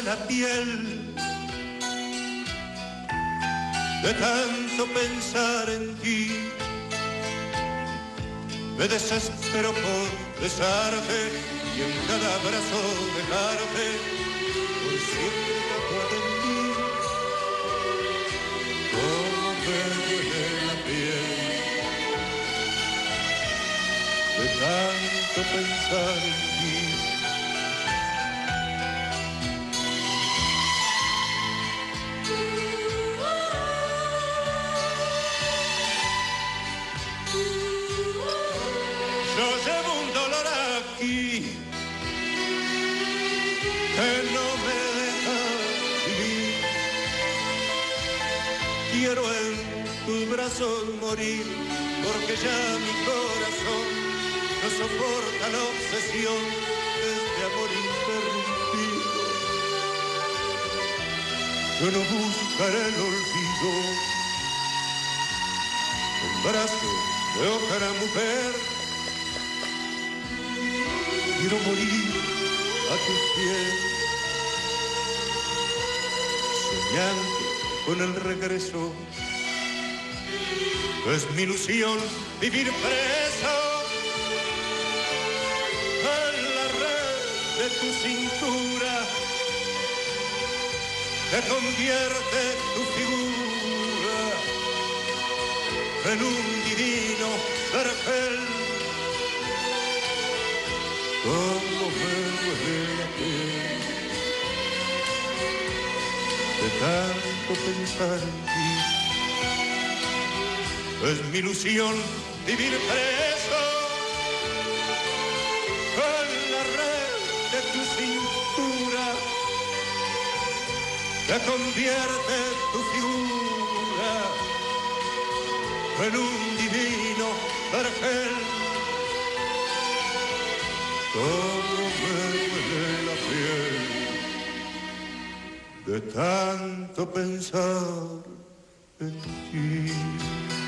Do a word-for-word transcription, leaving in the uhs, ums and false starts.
la piel de tanto pensar en ti. Me desespero por besarte y en cada abrazo dejarte por siempre tatuado en mí. Cómo me duele la piel de tanto pensar en ti. Yo llevo un dolor aquí que no me deja vivir. Quiero en tus brazos morir, porque ya mi corazón no soporta la obsesión de este amor interrumpido. Yo no buscaré el olvido en brazos de otra mujer. Quiero morir a tus pies, soñando con el regreso. Es mi ilusión vivir preso en la red de tu cintura, que convierte tu figura en un divino vergel. Cómo me duele la piel de tanto pensar en ti. Es mi ilusión vivir preso en la red de tu cintura, que convierte tu figura en un divino vergel. Cómo me duele la piel de tanto pensar en ti.